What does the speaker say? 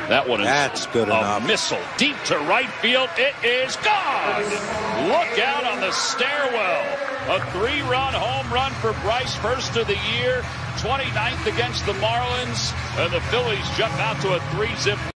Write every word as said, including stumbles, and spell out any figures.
That one is That's good a enough. missile deep to right field. It is gone. Look out on the stairwell. A three-run home run for Bryce, first of the year, twenty-ninth against the Marlins, and the Phillies jump out to a three-zip